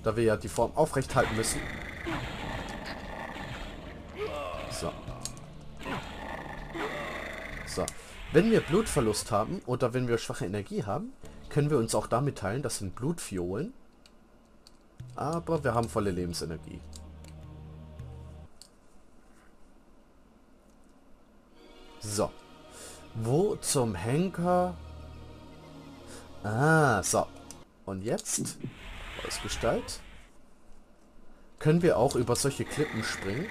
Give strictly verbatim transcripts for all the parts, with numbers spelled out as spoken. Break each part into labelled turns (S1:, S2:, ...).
S1: da wir ja die Form aufrecht halten müssen. So. So. Wenn wir Blutverlust haben oder wenn wir schwache Energie haben, können wir uns auch damit teilen. Das sind Blutfiolen. Aber wir haben volle Lebensenergie. So. Wo zum Henker... Ah, so. Und jetzt, Ausgestalt, können wir auch über solche Klippen springen.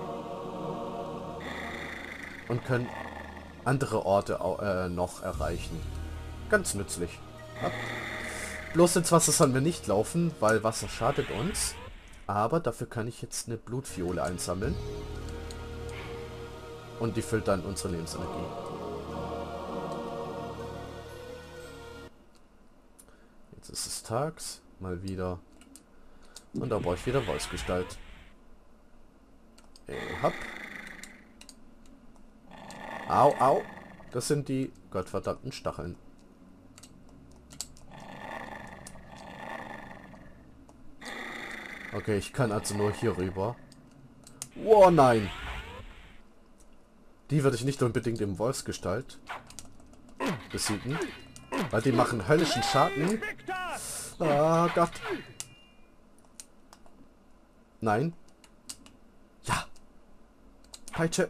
S1: Und können andere Orte äh, noch erreichen. Ganz nützlich. Ja. Bloß ins Wasser sollen wir nicht laufen, weil Wasser schadet uns. Aber dafür kann ich jetzt eine Blutfiole einsammeln. Und die füllt dann unsere Lebensenergie. Jetzt ist es tags. Mal wieder. Und da brauche ich wieder Wolfsgestalt. Ich hab. Au, au. Das sind die gottverdammten Stacheln. Okay, ich kann also nur hier rüber. Oh nein. Die würde ich nicht unbedingt im Wolfsgestalt besiegen. Weil die machen höllischen Schaden. Ah Gott. Nein. Ja. Peitsche.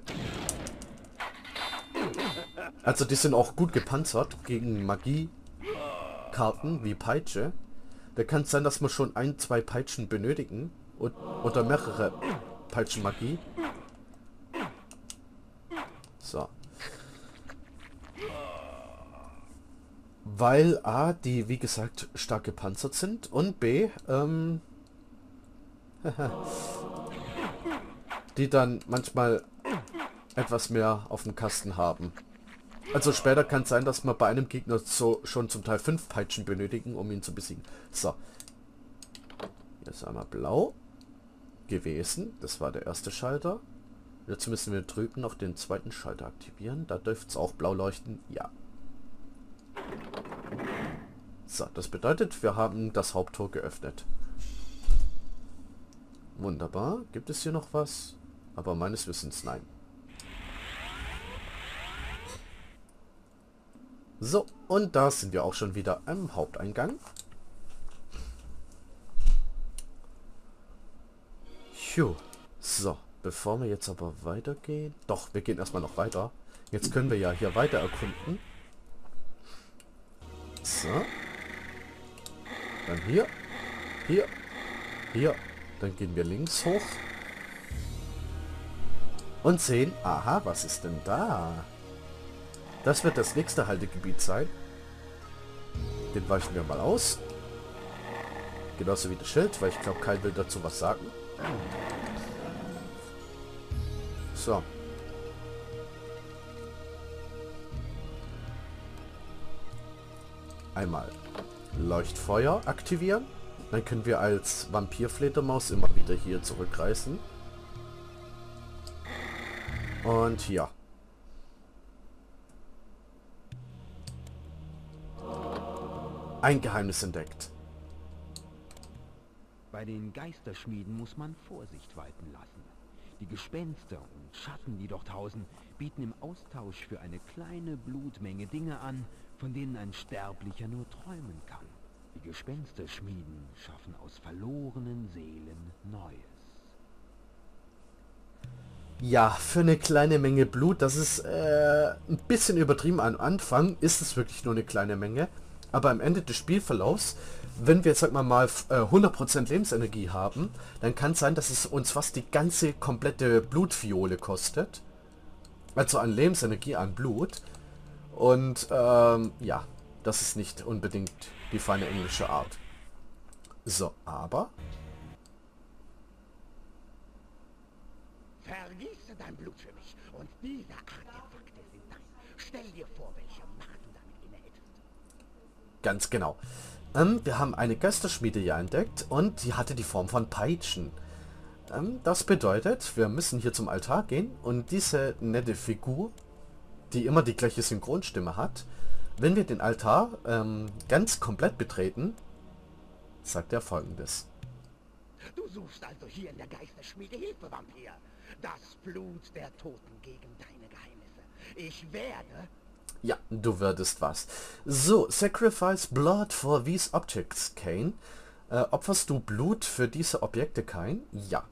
S1: Also die sind auch gut gepanzert gegen Magiekarten wie Peitsche. Da kann es sein, dass wir schon ein, zwei Peitschen benötigen. Und, oder mehrere Peitschenmagie. So. Weil A, die wie gesagt stark gepanzert sind. Und B, ähm... die dann manchmal etwas mehr auf dem Kasten haben. Also später kann es sein, dass wir bei einem Gegner so schon zum Teil fünf Peitschen benötigen, um ihn zu besiegen. So. Hier ist einmal blau gewesen. Das war der erste Schalter. Jetzt müssen wir drüben noch den zweiten Schalter aktivieren. Da dürfte es auch blau leuchten. Ja. So, das bedeutet, wir haben das Haupttor geöffnet. Wunderbar. Gibt es hier noch was? Aber meines Wissens nein. So, und da sind wir auch schon wieder am Haupteingang. Phew. So, bevor wir jetzt aber weitergehen... Doch, wir gehen erstmal noch weiter. Jetzt können wir ja hier weiter erkunden. So. Dann hier. Hier. Hier. Dann gehen wir links hoch. Und sehen... Aha, was ist denn da? Das wird das nächste Haltegebiet sein. Den weichen wir mal aus. Genauso wie das Schild, weil ich glaube, kein will dazu was sagen. So. Einmal Leuchtfeuer aktivieren. Dann können wir als Vampirfledermaus immer wieder hier zurückreisen. Und hier. Ein Geheimnis entdeckt.
S2: Bei den Geisterschmieden muss man Vorsicht walten lassen. Die Gespenster und Schatten, die dort hausen, bieten im Austausch für eine kleine Blutmenge Dinge an, von denen ein Sterblicher nur träumen kann. Die Gespensterschmieden schaffen aus verlorenen Seelen Neues.
S1: Ja, für eine kleine Menge Blut, das ist äh, ein bisschen übertrieben. Am Anfang ist es wirklich nur eine kleine Menge. Aber am Ende des Spielverlaufs, wenn wir jetzt sag mal mal äh, hundert Prozent Lebensenergie haben, dann kann es sein, dass es uns fast die ganze komplette Blutfiole kostet. Also an Lebensenergie, an Blut. Und ähm, ja, das ist nicht unbedingt die feine englische Art. So, aber...
S3: Vergieße dein Blut für mich und diese Artefakte sind dein. Stell dir vor, welche Macht du damit innehältst.
S1: Ganz genau. Ähm, wir haben eine Geisterschmiede hier entdeckt und die hatte die Form von Peitschen. Ähm, das bedeutet, wir müssen hier zum Altar gehen und diese nette Figur, die immer die gleiche Synchronstimme hat, wenn wir den Altar ähm, ganz komplett betreten, sagt er Folgendes.
S3: Du suchst also hier in der Geisterschmiede Hilfe, Vampir. Das Blut der Toten gegen deine Geheimnisse. Ich werde...
S1: Ja, du würdest was. So, sacrifice blood for these objects, Kane. Äh, opferst du Blut für diese Objekte, Kane? Ja.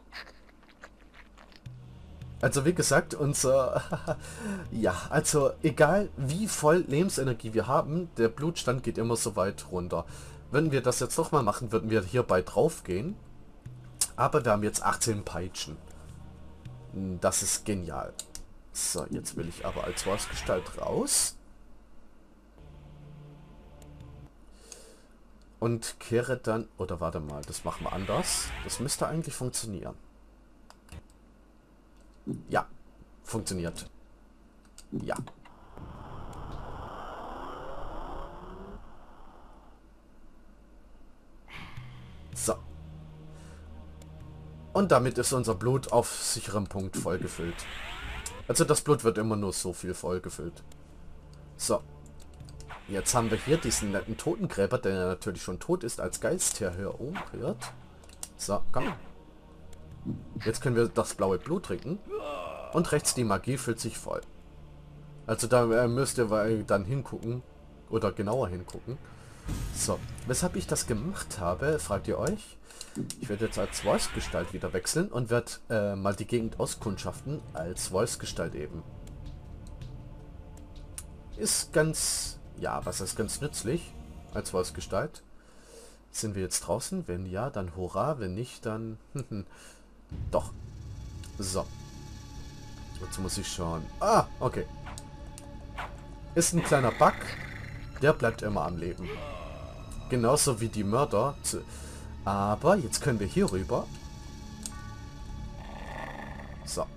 S1: Also wie gesagt, unser... ja, also egal wie voll Lebensenergie wir haben, der Blutstand geht immer so weit runter. Wenn wir das jetzt nochmal machen, würden wir hierbei drauf gehen. Aber wir haben jetzt achtzehn Peitschen. Das ist genial. So, jetzt will ich aber als Wolfsgestalt raus. Und kehre dann... Oder warte mal, das machen wir anders. Das müsste eigentlich funktionieren. Ja, funktioniert. Ja. So. Und damit ist unser Blut auf sicherem Punkt vollgefüllt. Also das Blut wird immer nur so viel vollgefüllt. So. Jetzt haben wir hier diesen netten Totengräber, der natürlich schon tot ist, als Geist herumhört. So, komm. Jetzt können wir das blaue Blut trinken. Und rechts die Magie füllt sich voll. Also da äh, müsst ihr dann hingucken. Oder genauer hingucken. So, weshalb ich das gemacht habe, fragt ihr euch. Ich werde jetzt als Wolfsgestalt wieder wechseln und werde äh, mal die Gegend auskundschaften als Wolfsgestalt eben. Ist ganz, ja, was ist ganz nützlich als Wolfsgestalt. Sind wir jetzt draußen? Wenn ja, dann hurra. Wenn nicht, dann doch. So. Jetzt muss ich schauen. Ah, okay. Ist ein kleiner Bug. Der bleibt immer am Leben. Genauso wie die Mörder. Aber jetzt können wir hier rüber. So.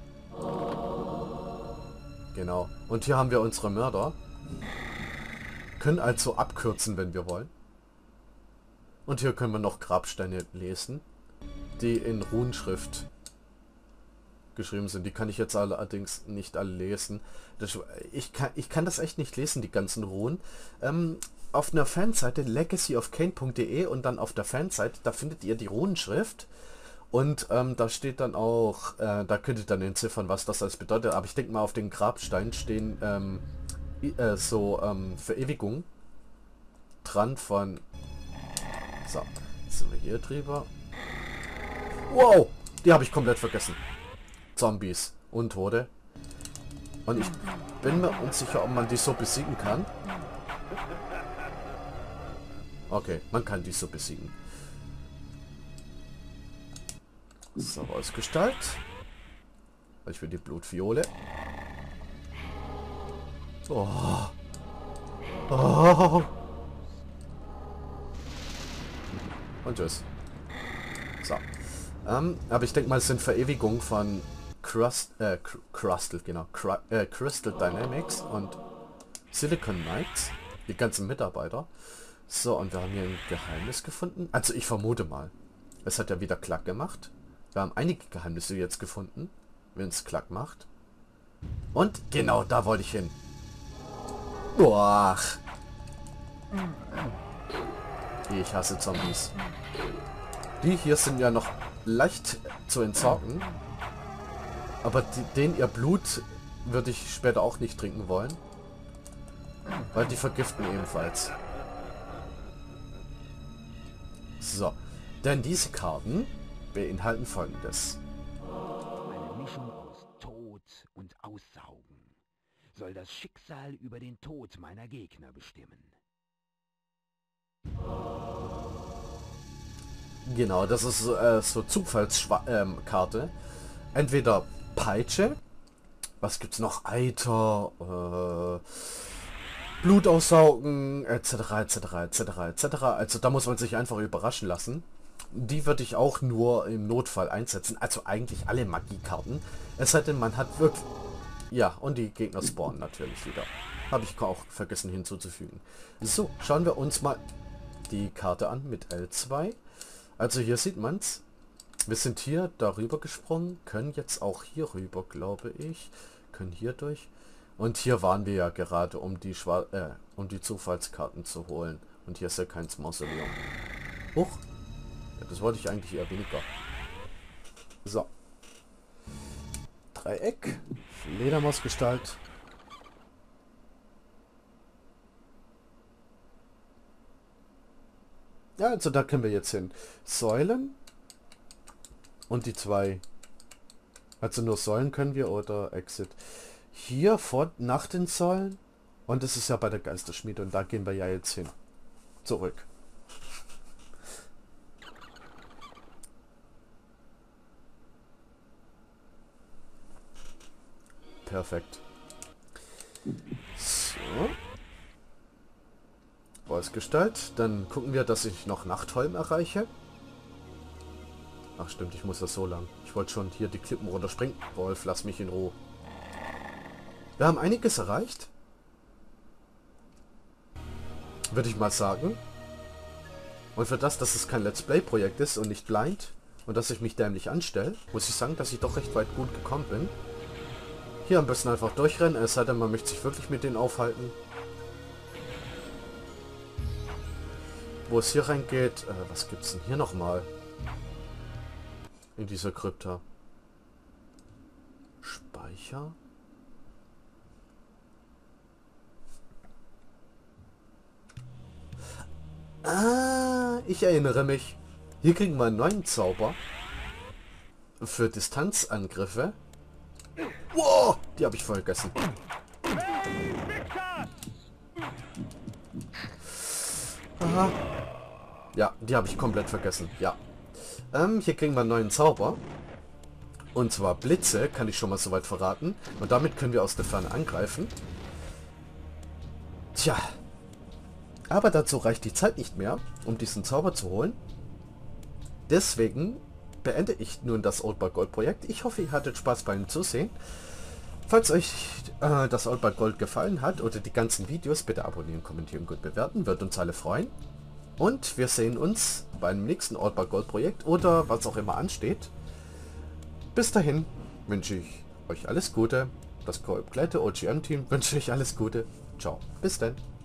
S1: Genau. Und hier haben wir unsere Mörder. Können also abkürzen, wenn wir wollen. Und hier können wir noch Grabsteine lesen, die in Runenschrift geschrieben sind. Die kann ich jetzt allerdings nicht alle lesen. Das, ich, kann, ich kann das echt nicht lesen, die ganzen Runen. Ähm, auf einer Fanseite legacy of kane punkt de und dann auf der Fanseite, da findet ihr die Runenschrift. Und ähm, da steht dann auch, äh, da könnt ihr dann entziffern, was das alles bedeutet. Aber ich denke mal, auf den Grabstein stehen ähm, äh, so ähm, Verewigungen dran von... So, jetzt sind wir hier drüber. Wow, die habe ich komplett vergessen. Zombies, Untote. Und ich bin mir unsicher, ob man die so besiegen kann. Okay, man kann die so besiegen. So, Ausgestalt. Ich will die Blutviole. Oh. Oh. Und tschüss. So. Ähm, aber ich denke mal, es sind Verewigungen von Crust, äh, Crustal, genau, Cru äh, Crystal Dynamics und Silicon Knights, die ganzen Mitarbeiter. So, und wir haben hier ein Geheimnis gefunden. Also ich vermute mal, es hat ja wieder Klack gemacht. Wir haben einige Geheimnisse jetzt gefunden, wenn es Klack macht. Und genau, da wollte ich hin. Boah. Ich hasse Zombies. Die hier sind ja noch leicht zu entsorgen. Aber die, den ihr Blut würde ich später auch nicht trinken wollen. Weil die vergiften ebenfalls. So. Denn diese Karten beinhalten Folgendes.
S2: Eine Mischung aus Tod und Aussaugen soll das Schicksal über den Tod meiner Gegner bestimmen.
S1: Genau, das ist äh, so Zufallskarte. Ähm, Entweder Peitsche, was gibt's noch? Eiter, äh, Blut aussaugen, et cetera et cetera et cetera et cetera. Also da muss man sich einfach überraschen lassen. Die würde ich auch nur im Notfall einsetzen. Also eigentlich alle Magiekarten. Es sei denn, man hat wirklich... Ja, und die Gegner spawnen natürlich wieder. Habe ich auch vergessen hinzuzufügen. So, schauen wir uns mal die Karte an mit L zwei. Also hier sieht man's. Wir sind hier darüber gesprungen, können jetzt auch hier rüber, glaube ich. Können hier durch. Und hier waren wir ja gerade, um die Schwar äh, um die Zufallskarten zu holen. Und hier ist ja kein Mausoleum. Huch. Das wollte ich eigentlich eher weniger. So. Dreieck. Fledermausgestalt. Ja, also da können wir jetzt hin. Säulen. Und die zwei. Also nur Säulen können wir oder Exit. Hier vor, nach den Säulen. Und das ist ja bei der Geisterschmiede. Und da gehen wir ja jetzt hin. Zurück. Perfekt. So. Wolfsgestalt. Dann gucken wir, dass ich noch Nachtholm erreiche. Ach stimmt, ich muss das so lang. Ich wollte schon hier die Klippen runterspringen. Wolf, lass mich in Ruhe. Wir haben einiges erreicht. Würde ich mal sagen. Und für das, dass es kein Let's Play-Projekt ist und nicht blind und dass ich mich dämlich anstelle, muss ich sagen, dass ich doch recht weit gut gekommen bin. Hier am besten einfach durchrennen, es sei denn, man möchte sich wirklich mit denen aufhalten. Wo es hier reingeht, äh, was gibt's denn hier nochmal? In dieser Krypta. Speicher? Ah, ich erinnere mich. Hier kriegen wir einen neuen Zauber. Für Distanzangriffe. Wow, die habe ich vergessen. Aha. Ja, die habe ich komplett vergessen. Ja. Ähm, hier kriegen wir einen neuen Zauber. Und zwar Blitze, kann ich schon mal soweit verraten. Und damit können wir aus der Ferne angreifen. Tja. Aber dazu reicht die Zeit nicht mehr, um diesen Zauber zu holen. Deswegen beende ich nun das Old Bar Gold Projekt. Ich hoffe, ihr hattet Spaß beim Zusehen. Falls euch äh, das Old Bar Gold gefallen hat oder die ganzen Videos, bitte abonnieren, kommentieren, gut bewerten. Wird uns alle freuen. Und wir sehen uns beim nächsten Old Bar Gold Projekt oder was auch immer ansteht. Bis dahin wünsche ich euch alles Gute. Das komplette O G M-Team wünsche ich alles Gute. Ciao. Bis dann.